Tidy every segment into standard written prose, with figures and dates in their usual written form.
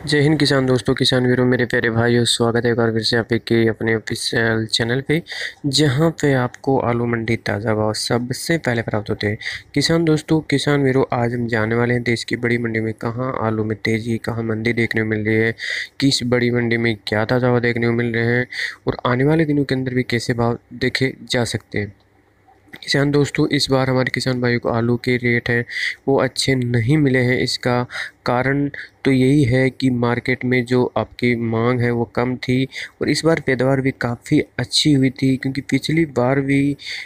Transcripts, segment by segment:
जय हिंद किसान दोस्तों, किसान वीरों, मेरे प्यारे भाइयों, स्वागत है एक बार फिर से आपके अपने ऑफिशियल चैनल पे, जहां पे आपको आलू मंडी ताज़ा भाव सबसे पहले प्राप्त होते हैं। किसान दोस्तों, किसान वीरों, आज हम जाने वाले हैं देश की बड़ी मंडी में कहां आलू में तेज़ी, कहां मंदी देखने को मिल रही है, किस बड़ी मंडी में क्या ताज़ा भाव देखने को मिल रहे हैं और आने वाले दिनों के अंदर भी कैसे भाव देखे जा सकते हैं। किसान दोस्तों, इस बार हमारे किसान भाइयों को आलू के रेट हैं वो अच्छे नहीं मिले हैं। इसका कारण तो यही है कि मार्केट में जो आपकी मांग है वो कम थी और इस बार पैदावार भी काफ़ी अच्छी हुई थी, क्योंकि पिछली बार भी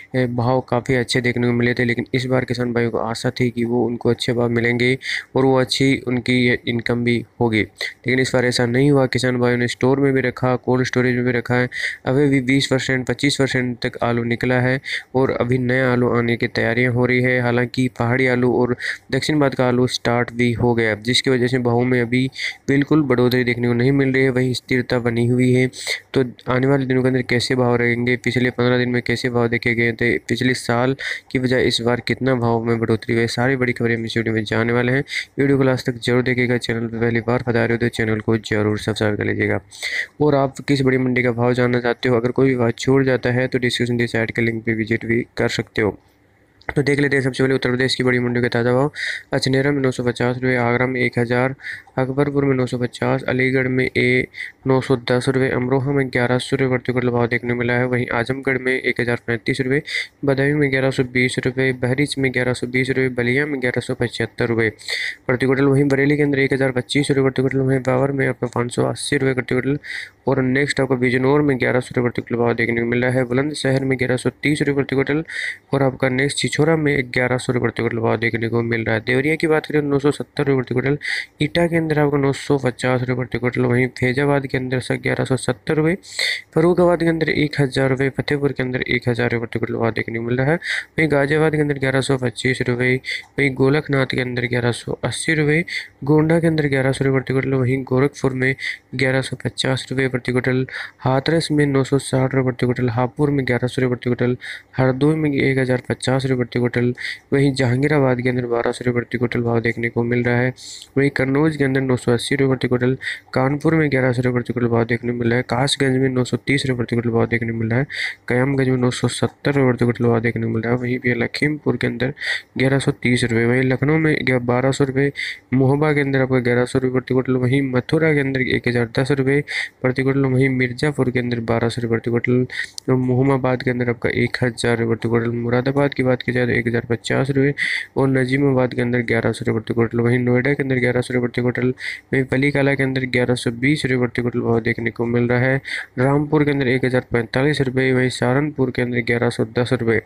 भाव काफ़ी अच्छे देखने को मिले थे। लेकिन इस बार किसान भाइयों को आशा थी कि वो उनको अच्छे भाव मिलेंगे और वो अच्छी उनकी इनकम भी होगी, लेकिन इस बार ऐसा नहीं हुआ। किसान भाइयों ने स्टोर में भी रखा, कोल्ड स्टोरेज में भी रखा है। अभी भी 20% 25% तक आलू निकला है और अभी नया आलू आने की तैयारियां हो रही है। हालांकि पहाड़ी आलू और दक्षिण भारत का आलू स्टार्ट भी हो गया, जिसकी वजह से भावों में अभी बिल्कुल बढ़ोतरी देखने को नहीं मिल रही है, वही स्थिरता बनी हुई है। तो आने वाले दिनों के अंदर कैसे भाव रहेंगे, पिछले 15 दिन में कैसे भाव देखे गए थे, पिछले साल की बजाय इस बार कितना भाव में बढ़ोतरी हुई है, सारी बड़ी खबरें हम इस वीडियो में जानने वाले हैं। वीडियो को लास्ट तक जरूर देखिएगा। चैनल पर पहली बार पधारे हो तो चैनल को जरूर सब्सक्राइब कर लीजिएगा। और आप किस बड़ी मंडी का भाव जानना चाहते हो, अगर कोई भी भाव छूट जाता है तो डिस्क्रिप्शन के साइट के लिंक पे विजिट भी कर सकते हो। तो देख लेते हैं सबसे पहले उत्तर प्रदेश की बड़ी मंडियों के ताज़ा भाव। अजनेरा में 950 रुपये, आगरा में 1000, अकबरपुर में 950, अलीगढ़ में 910 रुपये, अमरोहा में 1100 रुपये प्रति क्विंटल भाव देखने को मिला है। वहीं आजमगढ़ में 1035 रुपये, बदायूं में 1120 रुपये, बहरीच में 1120 रुपये, बलिया में 1175 रुपये प्रति क्विंटल। वहीं बरेली के अंदर 1025 रुपये प्रति क्विंटल, वहीं बावर में आपका 580 रुपये प्रति क्विंटल और नेक्स्ट आपको बिजनौर में 1100 रुपये प्रति क्विंटल भाव देखने को मिल रहा है। बुलंदशहर में 1130 रुपये प्रति क्विंटल और आपका नेक्स्ट छिछोरा में 1100 रुपये प्रति क्विंटल भाव देखने को मिल रहा है। देवरिया की बात करें तो 970 रुपये प्रति क्विंटल, ईटा के अंदर आपको 950 रुपये प्रति क्विंटल, वहीं फैजाबाद के अंदर से 1170 रुपये, फरुखाबाद के अंदर 1000 रुपये, फतेहपुर के अंदर 1000 रुपये प्रति क्विंटल भाव देखने को मिल रहा है। वहीं गाजियाबाद के अंदर 1125 रुपये, वहीं गोलकनाथ के अंदर 1180 रुपये, गोंडा के अंदर 1100 रुपये प्रति क्विंटल, वहीं गोरखपुर में 1150 रुपये प्रति क्विंटल, हाथरस में 960 रुपये प्रति क्विंटल, हापुड़ में 1100 रुपये प्रति क्विंटल, हरदोई में 1050 रुपये प्रति क्विंटल, वहीं जहांगीराबाद के अंदर 1200 रुपये प्रति क्विंटल भाव देखने को मिल रहा है। वहीं कन्नौज के अंदर 980 रुपये प्रति क्विंटल, कानपुर में 1100 रुपये प्रति क्विंटल भाव देखने को मिल रहा है, कासगंज में 930 रुपये प्रति क्विंटल भाव देखने को मिल रहा है, कयामगंज में 970 रुपये प्रति क्विंटल भाव देखने को मिल रहा है। वहीं पे लखीमपुर के अंदर 1130 रुपये, वहीं लखनऊ में 1200 रुपये, मोहबा के अंदर आपका 1100 रुपये प्रति क्विंटल, वहीं मथुरा के अंदर 1010 रुपये प्रति क्विंटल, वहीं मिर्जापुर के अंदर 1200 रुपये प्रति क्विंटल, तो मोहम्मदाबाद के अंदर आपका 1000 रुपये प्रति क्विंटल, मुरादाबाद की बात की जाए तो 1050 रुपये और नजीमाबाद के अंदर 1100 रुपये प्रति क्विंटल, वहीं नोएडा के अंदर 1100 रुपये प्रति क्विंटल, वहीं पलीकला के अंदर 1120 रुपये प्रति क्विंटल भाव देखने को मिल रहा है। रामपुर के अंदर 1045 रुपये, वहीं सहारनपुर के अंदर 1110 रुपये,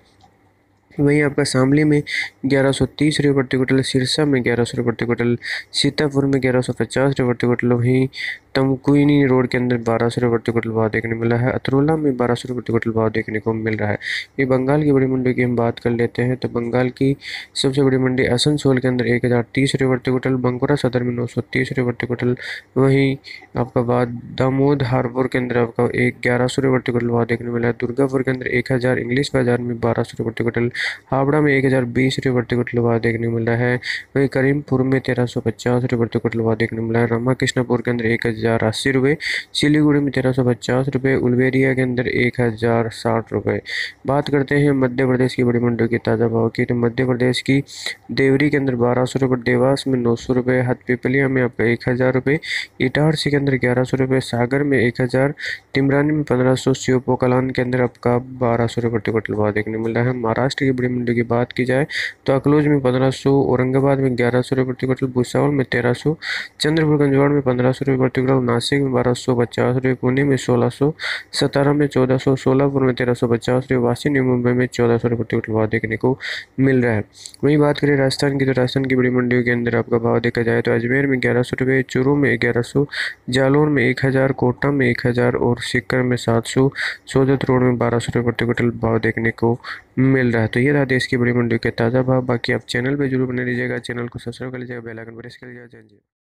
वहीं आपका शामली में 1130 रुपये प्रति क्विंटल, सिरसा में 1100 रुपये प्रति क्विंटल, सीतापुर में 1150 रुपये प्रति क्विंटल, वहीं तमकुईनी रोड के अंदर 1200 रुपये प्रति क्विंटल भाव देखने मिला है। अतरोला में 1200 रुपये प्रति क्विंटल भाव देखने को मिल रहा है। ये बंगाल की बड़ी मंडी की हम बात कर लेते हैं तो बंगाल की सबसे बड़ी मंडी आसनसोल के अंदर 1030 रुपये प्रति क्विंटल, बंकुरा सदर में 930 रुपये प्रति क्विंटल, वहीं आपका बाद दामोद हारपुर के अंदर आपका 1100 रुपये प्रति क्विंटल भाव देखने मिला है। दुर्गापुर के अंदर 1000, इंग्लिश बाजार में 1200 रुपये प्रति क्विंटल, हावड़ा में 1020 रुपये प्रति क्विंटल भाव देखने को मिल रहा है। वहीं करीमपुर में 1350 रुपये प्रति क्विंटल भाव देखने को मिला है। रामाकृष्णपुर के अंदर 1080 रुपये, सिलीगुड़ी में 1350 रुपये, उलवेरिया के अंदर 1060 रुपये। बात करते हैं मध्य प्रदेश की बड़ी मंडियों की ताज़ा भाव की, तो मध्य प्रदेश की देवरी के अंदर 1200 रुपये, देवास में 900 रुपये, हथपिपलिया में आपका 1000 रुपये, इटारसी के अंदर 1100 रुपये, सागर में 1000, तिमरानी में 1500, श्योपोकलान के अंदर आपका 1200 रुपये प्रति क्विंटल भाव देखने को मिल रहा है। महाराष्ट्र की बड़ी मंडी की बात की जाए तो अकलोज में 1500, औरंगाबाद में 1100 रुपये प्रति क्विंटल, भुसावल में 1300, चंद्रपुर गंजवाड़ में 1500 रुपये प्रति क्विंटल, नासिक में 1250 रुपये, पुणे में 1600, सतारा में 1400, सोलापुर में 1350 रुपये, वाशी न्यू मुंबई में 1400 रुपये प्रति क्विंटल भाव देखने को मिल रहा है। वहीं बात करें राजस्थान की तो राजस्थान की बड़ी मंडियों के अंदर आपका भाव देखा जाए तो अजमेर में 1100 रुपये, चूरू में 1100, जालौर में 1000, कोटा में 1000 और सीकर में 700, सोजत रोड में 1200 रुपये प्रति क्विंटल भाव देखने को मिल रहा है। तो ये रहा देश की बड़ी मंडियों के ताज़ा भाव। बाकी आप चैनल पे जरूर बने रहिएगा, चैनल को सब्सक्राइब कर लीजिएगा, बेल आइकन प्रेस कर लीजिएगा। जय हिंद।